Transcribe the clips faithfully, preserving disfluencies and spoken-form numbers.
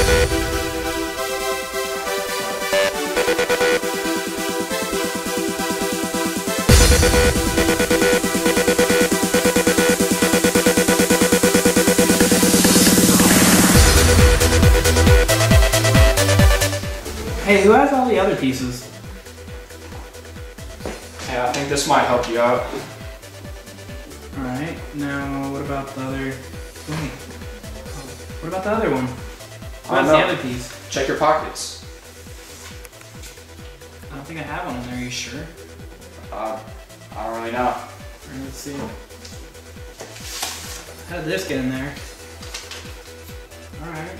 Hey, who has all the other pieces? Yeah, I think this might help you out. Alright, now what about the other... Wait. What about the other one? What's the other piece? Check your pockets. I don't think I have one in there, are you sure? Uh, I don't really know. Alright, let's see. How did this get in there? Alright.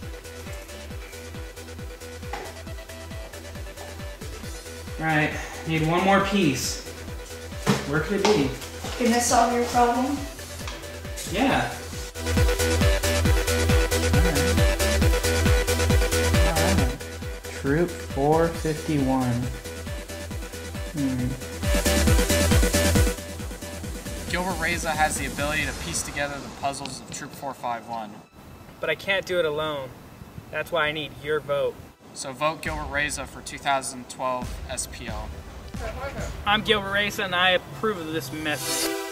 Alright, need one more piece. Where could it be? Can this solve your problem? Yeah. Alright. Alright. Troop four fifty-one. Hmm. Gilber Reza has the ability to piece together the puzzles of Troop four fifty-one. But I can't do it alone. That's why I need your vote. So vote Gilber Reza for two thousand twelve S P L. I'm Gilber Reza and I approve of this message.